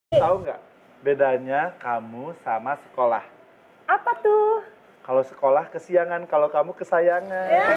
Tahu nggak bedanya kamu sama sekolah? Apa tuh? Kalau sekolah kesiangan, kalau kamu kesayangan.